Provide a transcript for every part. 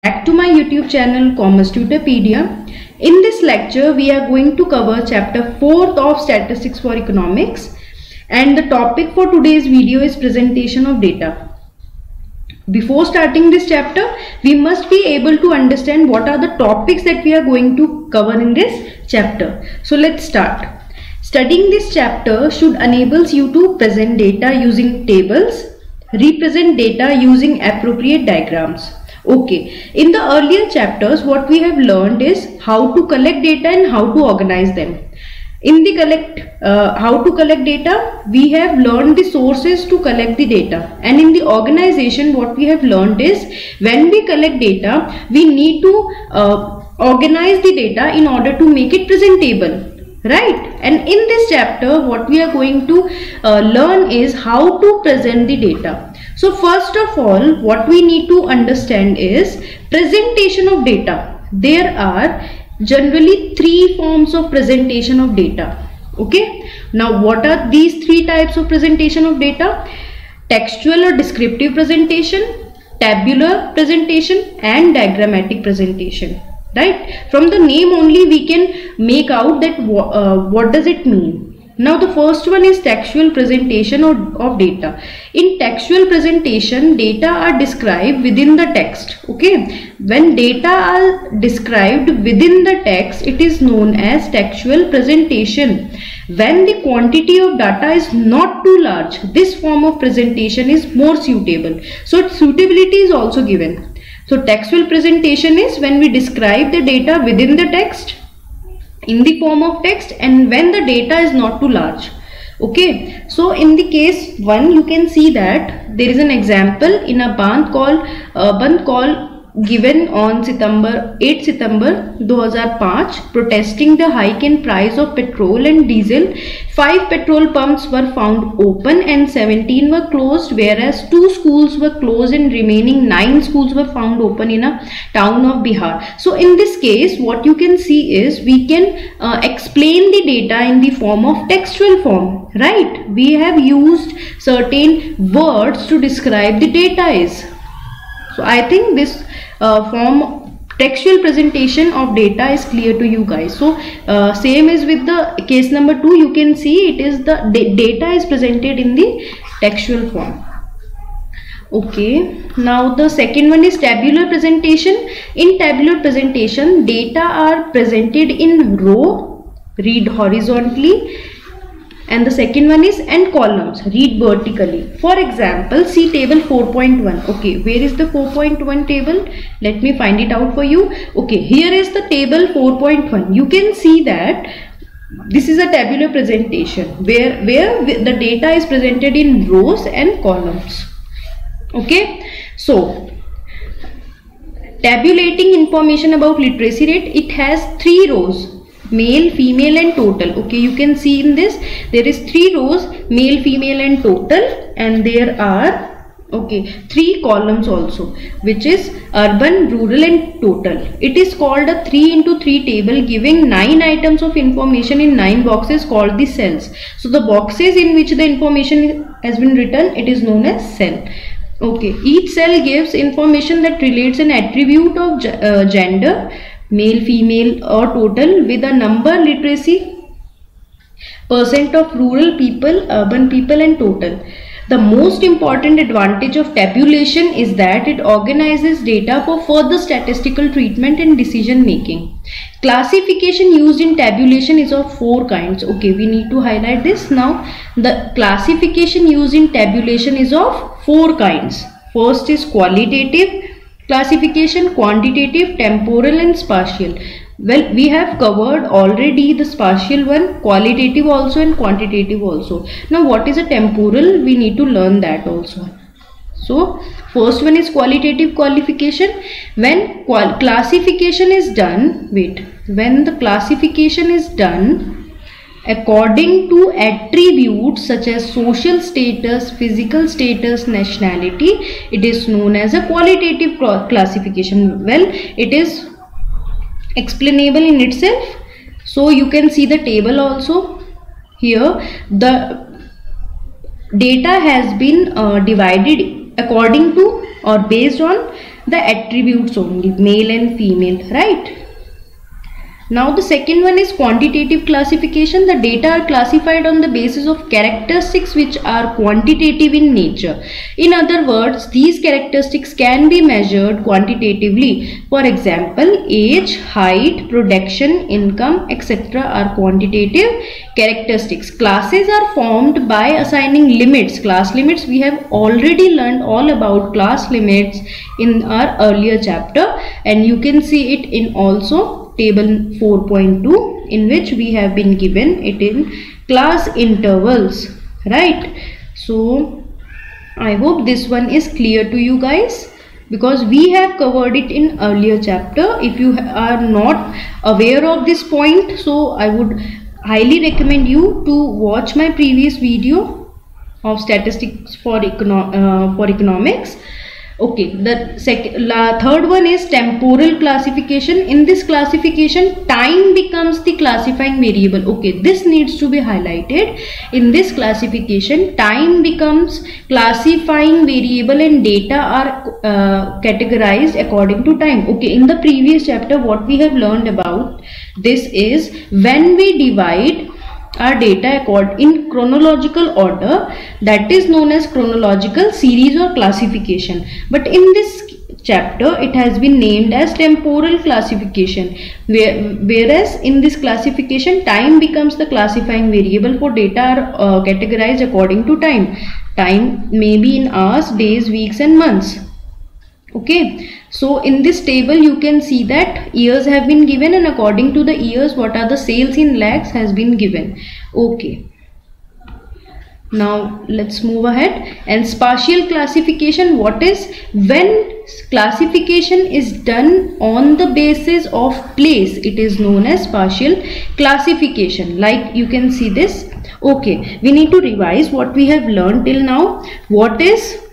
Back to my YouTube channel Commerce Tutorpedia. In this lecture we are going to cover chapter 4th of Statistics for Economics, and the topic for today's video is presentation of data. Before starting this chapter, we must be able to understand what are the topics that we are going to cover in this chapter. So let's start. Studying this chapter should enable you to present data using tables, represent data using appropriate diagrams. Okay, in the earlier chapters what we have learned is how to collect data and how to organize them. In the how to collect data, we have learned the sources to collect the data, and in the organization what we have learned is when we collect data we need to organize the data in order to make it presentable, right? And in this chapter what we are going to learn is how to present the data. So first of all, what we need to understand is presentation of data. There are generally three forms of presentation of data. Okay, now what are these three types of presentation of data? Textual or descriptive presentation, tabular presentation, and diagrammatic presentation. Right, from the name only we can make out that what does it mean. Now the first one is textual presentation of data. In textual presentation, data are described within the text. Okay, when data are described within the text, it is known as textual presentation. When the quantity of data is not too large, this form of presentation is more suitable. So suitability is also given. So textual presentation is when we describe the data within the text, in the form of text, and when the data is not too large. Okay, so in the case 1 you can see that there is an example in a Bandh call given on 8 September 2005 protesting the hike in price of petrol and diesel. 5 petrol pumps were found open and 17 were closed, whereas 2 schools were closed and remaining 9 schools were found open in a town of Bihar. So in this case what you can see is we can explain the data in the form of textual form, right? We have used certain words to describe the data is. So I think this form textual presentation of data is clear to you guys. So same is with the case number 2. You can see it is the data is presented in the textual form. Okay, now the second one is tabular presentation. In tabular presentation, data are presented in row, read horizontally, and the second one is and columns, read vertically. For example, see table 4.1. okay, where is the 4.1 table? Let me find it out for you. Okay, here is the table 4.1. you can see that this is a tabular presentation where the data is presented in rows and columns. Okay, so tabulating information about literacy rate, it has 3 rows, male, female, and total. Okay, you can see in this there is 3 rows, male, female, and total, and there are 3 columns also, which is urban, rural, and total. It is called a 3 into 3 table giving 9 items of information in 9 boxes called the cells. So the boxes in which the information has been written, it is known as cell. Okay, each cell gives information that relates an attribute of gender, male, female, or total, with a number, literacy, percent of rural people, urban people, and total. The most important advantage of tabulation is that it organizes data for further statistical treatment and decision making. Classification used in tabulation is of 4 kinds. Okay, we need to highlight this now. The classification used in tabulation is of 4 kinds. First is qualitative classification, quantitative, temporal, and spatial. Well, we have covered already the spatial one, qualitative also, and quantitative also. Now what is a temporal? We need to learn that also. So first one is qualitative qualification. When classification is done, when the classification is done according to attributes such as social status, physical status, nationality, it is known as a qualitative classification. Well, it is explainable in itself. So you can see the table also. Here the data has been divided according to or based on the attributes only, male and female, right? Now the second one is quantitative classification. The data are classified on the basis of characteristics which are quantitative in nature. In other words, these characteristics can be measured quantitatively. For example, age, height, production, income, etc. are quantitative characteristics. Classes are formed by assigning limits. Class limits, we have already learned all about class limits in our earlier chapter, and you can see it in also table 4.2, in which we have been given it in class intervals, right? So I hope this one is clear to you guys, because we have covered it in earlier chapter. If you are not aware of this point, so I would highly recommend you to watch my previous video of statistics for economics. Okay, the third one is temporal classification. In this classification, time becomes the classifying variable. Okay, this needs to be highlighted. In this classification, time becomes classifying variable and data are categorized according to time. Okay, in the previous chapter, what we have learned about this is when we divide our data in chronological order, that is known as chronological series or classification. But in this chapter, it has been named as temporal classification, whereas in this classification, time becomes the classifying variable for data are categorized according to time. Time may be in hours, days, weeks and months. Okay, so in this table you can see that years have been given, and according to the years what are the sales in lakhs has been given. Okay, now let's move ahead. And spatial classification, what is? When classification is done on the basis of place, it is known as spatial classification. Like you can see this. Okay, we need to revise what we have learned till now. What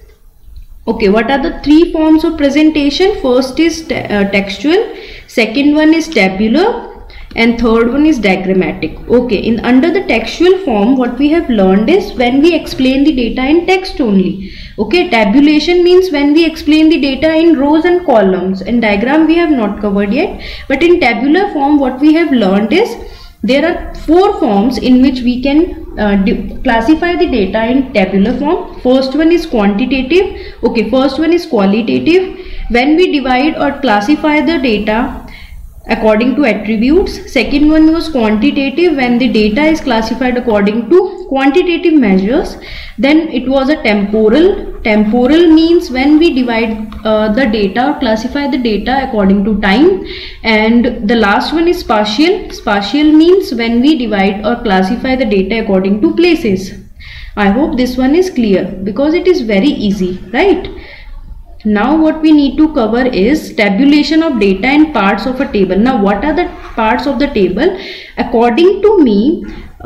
are the three forms of presentation? First is textual, second one is tabular, and third one is diagrammatic. Okay, under the textual form, what we have learned is when we explain the data in text only. Okay, tabulation means when we explain the data in rows and columns, and diagram we have not covered yet. But in tabular form, what we have learned is there are four forms in which we can classify the data in tabular form. First one is quantitative. Okay, first one is qualitative. When we divide or classify the data according to attributes. Second one was quantitative, when the data is classified according to quantitative measures. Then it was a temporal. Temporal means when we divide the data or classify the data according to time. And the last one is spatial. Spatial means when we divide or classify the data according to places. I hope this one is clear because it is very easy, right? Now what we need to cover is tabulation of data and parts of a table. Now what are the parts of the table? According to me,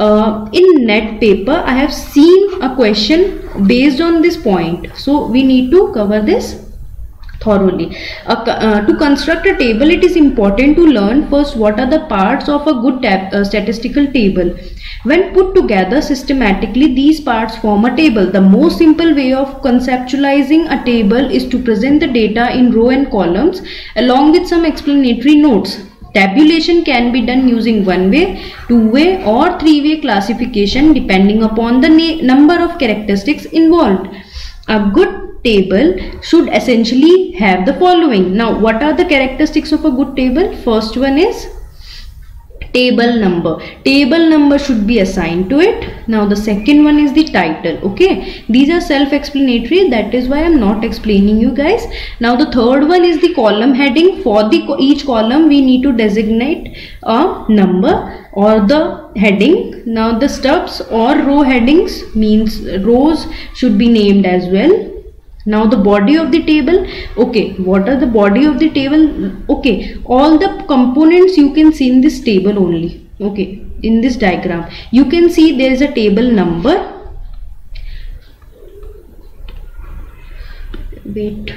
in net paper I have seen a question based on this point, so we need to cover this thoroughly. To construct a table, it is important to learn first what are the parts of a good statistical table. When put together systematically, these parts form a table. The most simple way of conceptualizing a table is to present the data in row and columns along with some explanatory notes. Tabulation can be done using one-way, two-way or three-way classification depending upon the number of characteristics involved. A good table should essentially have the following. Now, what are the characteristics of a good table? First one is table number. Table number should be assigned to it. Now the second one is the title. Okay, these are self-explanatory, that is why I am not explaining you guys. Now the third one is the column heading. For each column we need to designate a number or the heading. Now the stubs or row headings means rows should be named as well. Now the body of the table. Okay, what are the body of the table? Okay, all the components you can see in this table only. Okay, in this diagram you can see there is a table number. Wait.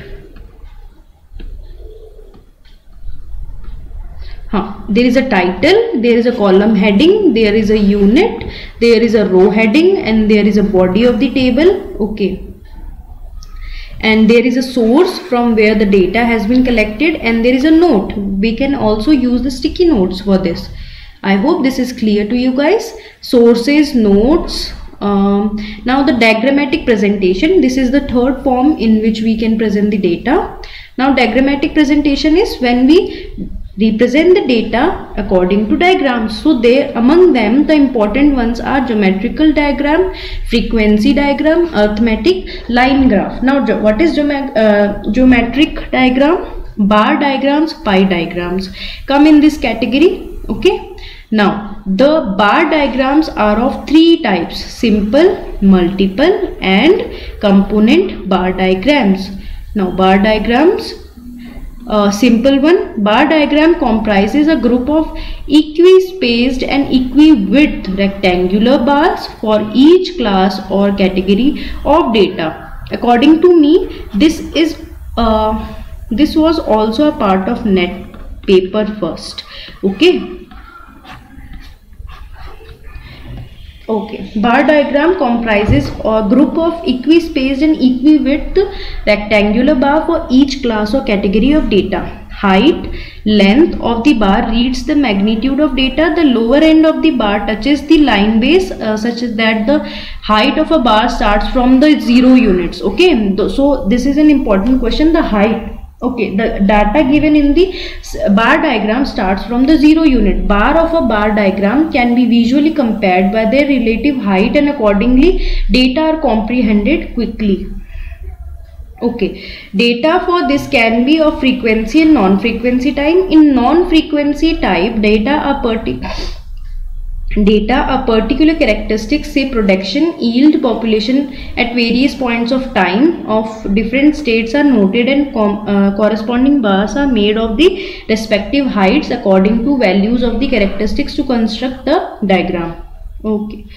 There is a title, there is a column heading, there is a unit, there is a row heading, and there is a body of the table. Okay. and there is a source from where the data has been collected, and there is a note. We can also use the sticky notes for this. I hope this is clear to you guys. Sources, notes. Now the diagrammatic presentation. This is the third form in which we can present the data. Now diagrammatic presentation is when we represent the data according to diagrams. So among them the important ones are geometrical diagram, frequency diagram, arithmetic, line graph. Now what is geometric diagram? Bar diagrams, pie diagrams come in this category. Okay, now the bar diagrams are of three types: simple, multiple and component bar diagrams. Now bar diagrams, simple one. Bar diagram comprises a group of equi-spaced and equi-width rectangular bars for each class or category of data. According to me, this was also a part of NET paper first. Okay, bar diagram comprises a group of equi-spaced and equi-width rectangular bar for each class or category of data. Height, length of the bar reads the magnitude of data. The lower end of the bar touches the line base such that the height of a bar starts from the 0 units. Okay, so this is an important question, the height. Okay, the data given in the bar diagram starts from the 0 unit. Bar of a bar diagram can be visually compared by their relative height, and accordingly data are comprehended quickly. Okay, data for this can be of frequency and non-frequency type. In non-frequency type, data are particular characteristics, say production, yield, population at various points of time of different states are noted, and corresponding bars are made of the respective heights according to values of the characteristics to construct the diagram. Okay.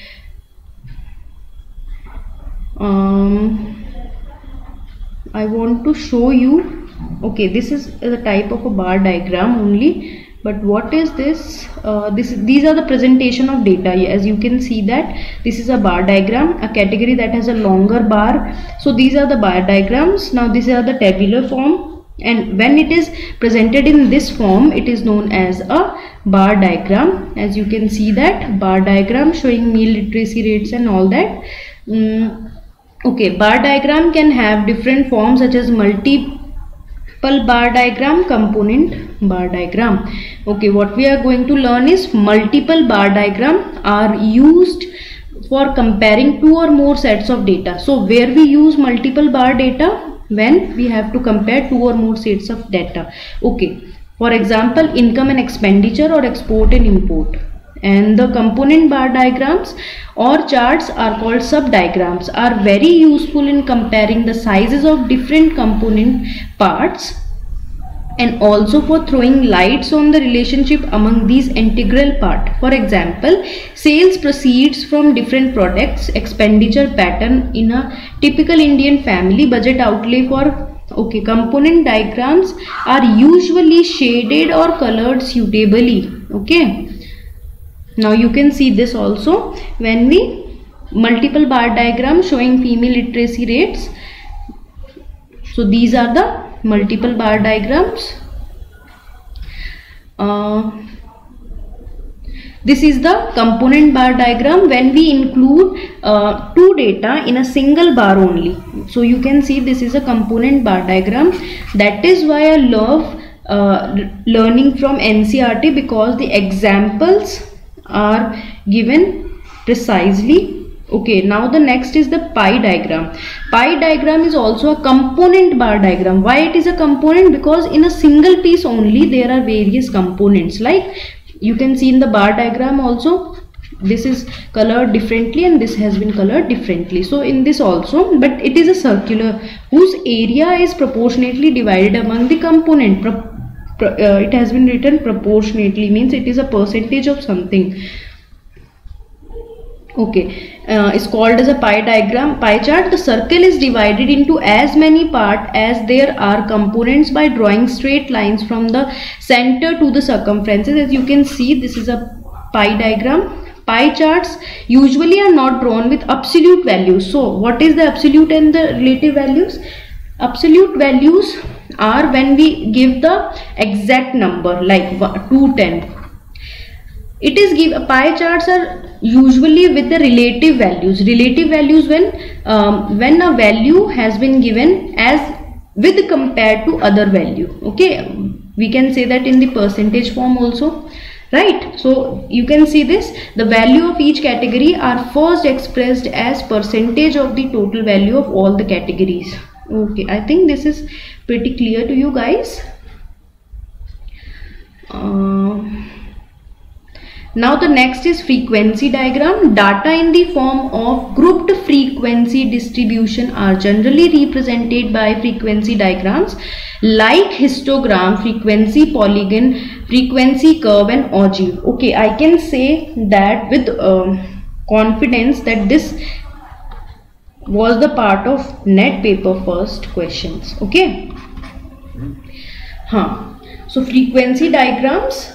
I want to show you. Okay, this is the type of a bar diagram only. But what is this? These are the presentation of data. As you can see that this is a bar diagram, a category that has a longer bar. So these are the bar diagrams. Now these are the tabular form, and when it is presented in this form, it is known as a bar diagram. As you can see that bar diagram showing meal literacy rates and all that. Okay, bar diagram can have different forms such as multiple bar diagram, component bar diagram. Okay, what we are going to learn is multiple bar diagram are used for comparing two or more sets of data. So where we use multiple bar data? When we have to compare two or more sets of data. Okay, for example, income and expenditure, or export and import. And the component bar diagrams or charts are called sub-diagrams, are very useful in comparing the sizes of different component parts, and also for throwing lights on the relationship among these integral part. For example, sales proceeds from different products, expenditure pattern in a typical Indian family, budget outlay for. Okay, component diagrams are usually shaded or colored suitably. Okay. Now you can see this also when we multiple bar diagram showing female literacy rates. So these are the multiple bar diagrams. This is the component bar diagram when we include two data in a single bar only. So you can see this is a component bar diagram. That is why I love learning from NCERT, because the examples are given precisely. Okay, now the next is the pie diagram. Pie diagram is also a component bar diagram. Why it is a component? Because in a single piece only there are various components. Like you can see in the bar diagram also, this is colored differently and this has been colored differently. So in this also, but it is a circular whose area is proportionately divided among the component. It has been written proportionately, means it is a percentage of something. Okay, it's called as a pie diagram. Pie chart, the circle is divided into as many parts as there are components by drawing straight lines from the center to the circumferences. As you can see, this is a pie diagram. Pie charts usually are not drawn with absolute values. So what is the absolute and the relative values? Absolute values are when we give the exact number like 210. It is give pie charts are usually with the relative values. Relative values when a value has been given as with compared to other value. Okay, we can say that in the percentage form also, right? So you can see this, the value of each category are first expressed as percentage of the total value of all the categories. Okay, I think this is pretty clear to you guys. Now the next is frequency diagram. Data in the form of grouped frequency distribution are generally represented by frequency diagrams like histogram, frequency polygon, frequency curve and ogive. Okay, I can say that with confidence that this was the part of net paper first questions. Okay. So frequency diagrams,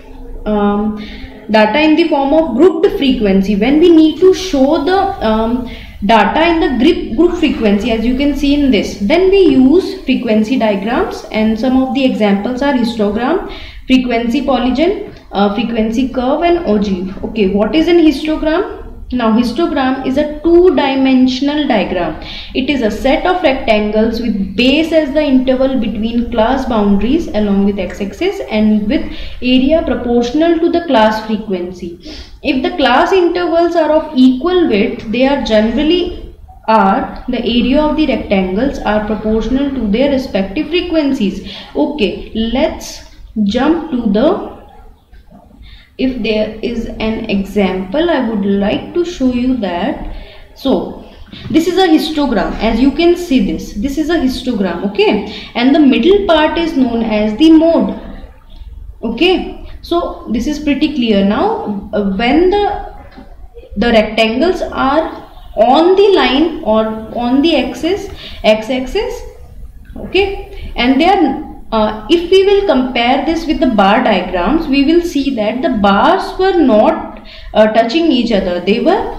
data in the form of grouped frequency, when we need to show the data in the group frequency, as you can see in this, then we use frequency diagrams, and some of the examples are histogram, frequency polygon, frequency curve and ogive. Okay, what is an histogram? Now histogram is a two-dimensional diagram. It is a set of rectangles with base as the interval between class boundaries along with x-axis and with area proportional to the class frequency. If the class intervals are of equal width, they are generally the area of the rectangles are proportional to their respective frequencies. Okay, let's jump to the, if there is an example, I would like to show you that. So this is a histogram, as you can see this is a histogram. Okay, and the middle part is known as the mode. Okay, so this is pretty clear. Now when the rectangles are on the line or on the x-axis, okay, and they are if we will compare this with the bar diagrams, we will see that the bars were not touching each other. They were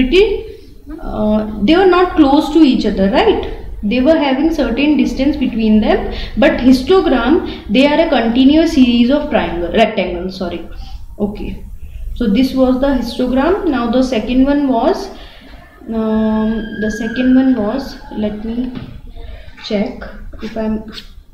they were not close to each other, right? They were having certain distance between them. But histogram, they are a continuous series of rectangles. Sorry. Okay. So this was the histogram. Now the second one was, let me check if I'm.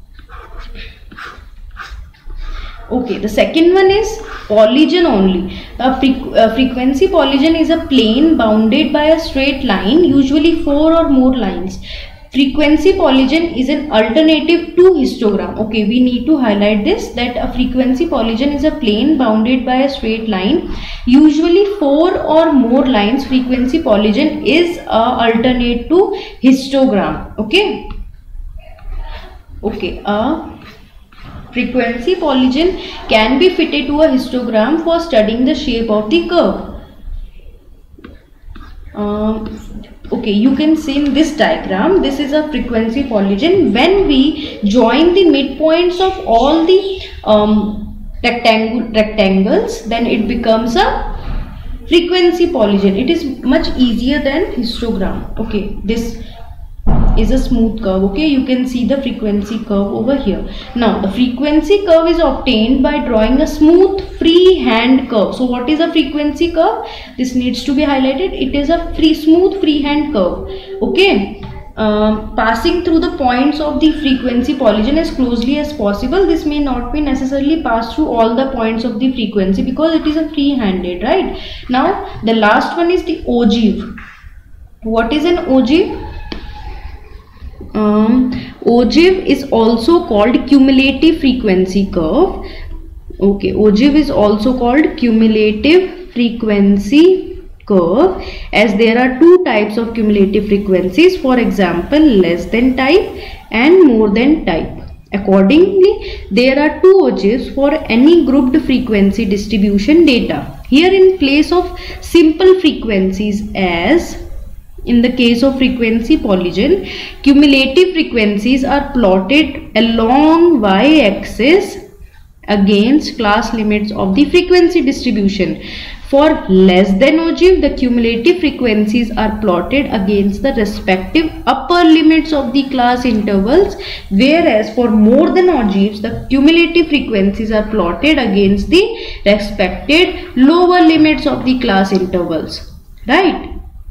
Okay, the second one is polygon only. The frequency polygon is a plane bounded by a straight line, usually 4 or more lines. Frequency polygon is an alternative to histogram. Okay, we need to highlight this, that a frequency polygon is a plane bounded by a straight line, usually 4 or more lines. Frequency polygon is a alternate to histogram. Okay. Okay. Frequency polygon can be fitted to a histogram for studying the shape of the curve. Okay, you can see in this diagram, this is a frequency polygon. When we join the midpoints of all the rectangles, then it becomes a frequency polygon. It is much easier than histogram. Okay, this is a smooth curve. Okay, you can see the frequency curve over here. Now the frequency curve is obtained by drawing a smooth freehand curve. So what is a frequency curve? This needs to be highlighted. It is a smooth freehand curve. Okay, passing through the points of the frequency polygon as closely as possible. This may not be necessarily passed through all the points of the frequency because it is a free-handed, right? Now the last one is the ogive. What is an ogive? Ogive is also called cumulative frequency curve. Okay, ogive is also called cumulative frequency curve, as there are two types of cumulative frequencies, for example less than type and more than type. Accordingly, there are two ogives for any grouped frequency distribution data. Here, in place of simple frequencies, as in the case of frequency polygon, cumulative frequencies are plotted along y-axis against class limits of the frequency distribution. For less than ogive, the cumulative frequencies are plotted against the respective upper limits of the class intervals, whereas for more than ogives, the cumulative frequencies are plotted against the respected lower limits of the class intervals. Right?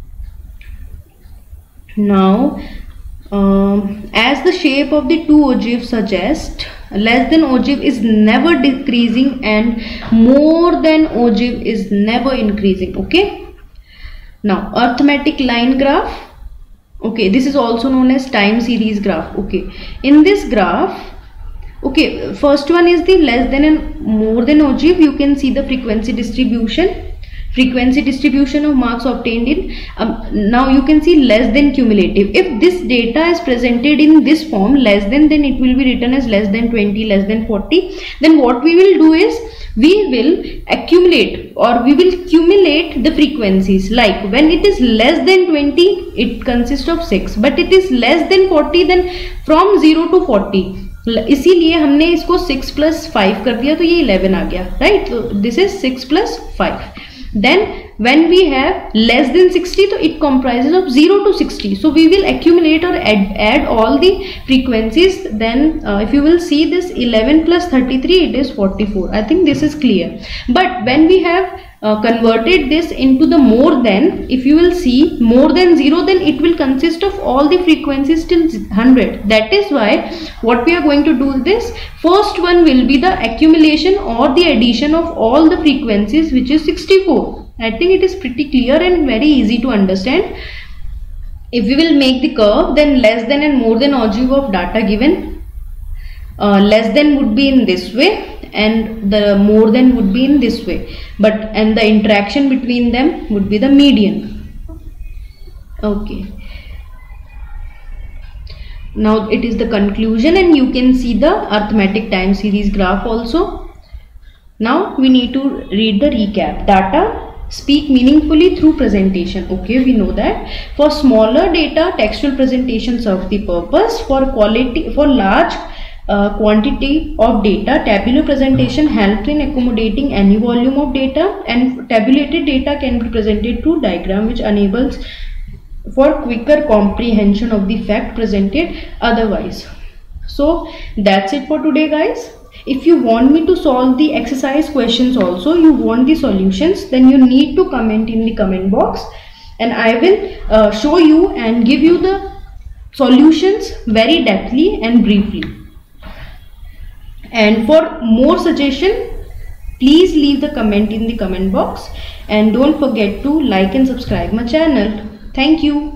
Now, as the shape of the two ogives suggest, less than ogive is never decreasing and more than ogive is never increasing. Okay. Now, arithmetic line graph. Okay, this is also known as time series graph. Okay, in this graph, okay, first one is the less than and more than ogive. You can see the frequency distribution of marks obtained in now you can see less than cumulative. If this data is presented in this form, less than, then it will be written as less than 20, less than 40. Then what we will do is we will accumulate or we will cumulate the frequencies. Like when it is less than 20, it consists of 6, but it is less than 40, then from 0 to 40, इसीलिए हमने इसको 6 plus 5 कर दिया तो ये 11 आ गया. Right, तो this is 6 plus 5. Then when we have less than 60, so it comprises of 0 to 60. So we will accumulate or add all the frequencies. Then if you will see this 11 plus 33, it is 44. I think this is clear. But when we have converted this into the more than, if you will see more than 0, then it will consist of all the frequencies till 100. That is why what we are going to do is this. First one will be the accumulation or the addition of all the frequencies, which is 64. I think it is pretty clear and very easy to understand. If we will make the curve, then less than and more than ogive of data given, less than would be in this way and the more than would be in this way, and the interaction between them would be the median. Okay, now it is the conclusion and you can see the arithmetic time series graph also. Now we need to read the recap. Data speak meaningfully through presentation. Okay, we know that. For smaller data, textual presentation serves the purpose. For large quantity of data, tabular presentation helps in accommodating any volume of data, and tabulated data can be presented through diagram, which enables for quicker comprehension of the fact presented otherwise. So that's it for today, guys. If you want me to solve the exercise questions also, you want the solutions, then you need to comment in the comment box and I will show you and give you the solutions very depthly and briefly. And for more suggestion, please leave the comment in the comment box and don't forget to like and subscribe my channel. Thank you.